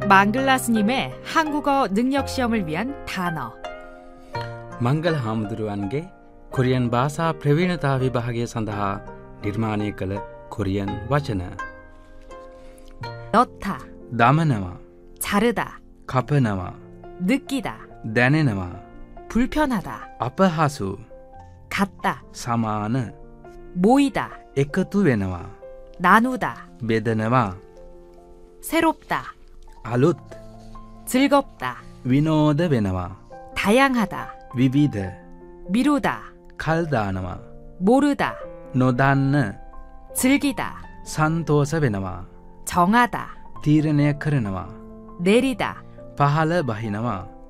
망글라 스님의 한국어 능력 시험을 위한 단어. 망글 하무드루안게 코리안 바사 ප්‍රවීණතා විභාගය සඳහා නිර්මාණය කළ 코리안 වචන. 넣다, දමනවා, 자르다, කපනවා, 느끼다, දැනෙනවා, 불편하다, අපහසු, 같다, සමාන, 모이다, එකතු වෙනවා, 나누다, බෙදනවා, 새롭다, අලුත්, 즐겁다, විනෝද වෙනවා, 다양하다, විවිධ, 미루다, කල් දානවා, 모르다, නොදන්න, 즐기다, සන්තෝෂ වෙනවා, 정하다, තීරණය කරනවා, 내리다, පහළ බහිනවා.